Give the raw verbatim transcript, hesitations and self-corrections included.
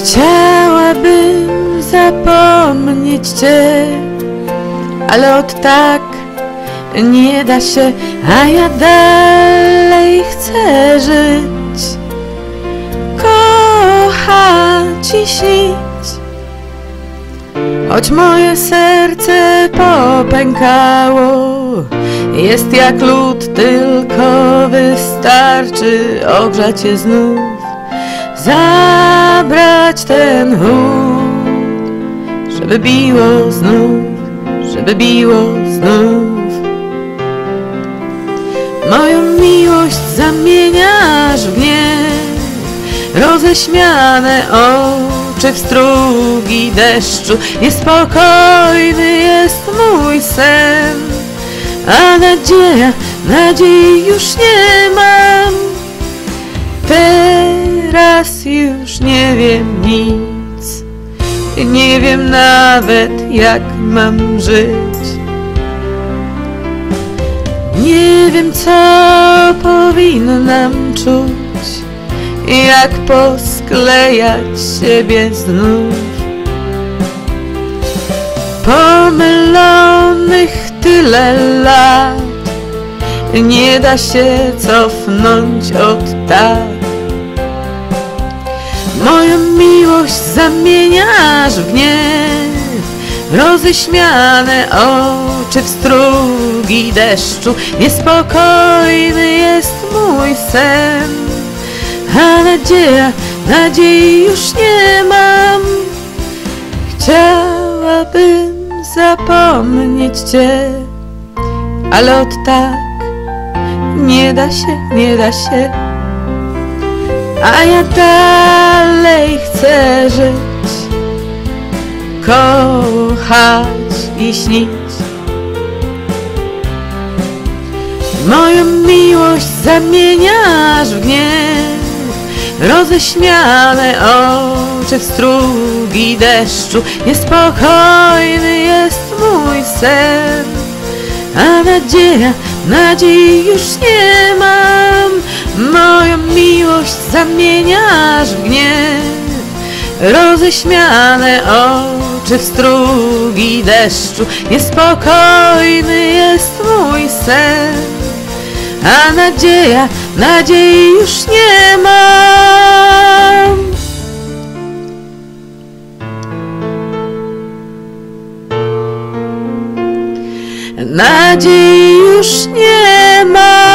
Chciałabym zapomnieć Cię, ale od tak nie da się, a ja dalej chcę żyć, kochać i śnić. Choć moje serce popękało, jest jak lód, tylko wystarczy ogrzać je znów, zabrać ten chłód, żeby biło znów, żeby biło znów. Moją miłość zamieniasz w gniew, roześmiane oczy w strugi deszczu. Niespokojny jest mój sen, a nadzieja, nadziei już nie mam. Teraz już nie wiem nic, nie wiem nawet jak mam żyć. Nie wiem co powinnam czuć, jak posklejać siebie znów. Pomylonych tyle lat, nie da się cofnąć od tak. Moją miłość zamieniasz w gniew, roześmiane oczy w strugi deszczu. Niespokojny jest mój sen, a nadzieja, nadziei już nie mam. Chciałabym zapomnieć Cię, ale od tak nie da się, nie da się, a ja dalej chcę żyć, kochać i śnić. Moją miłość zamieniasz w gniew, roześmiane oczy w strugi deszczu. Niespokojny jest mój sen, a nadzieja, nadziei już nie mam. Moją miłość zamieniasz w gniew, roześmiane oczy w strugi deszczu. Niespokojny jest mój sen, a nadzieja, nadziei już nie mam. Nadziei już nie mam.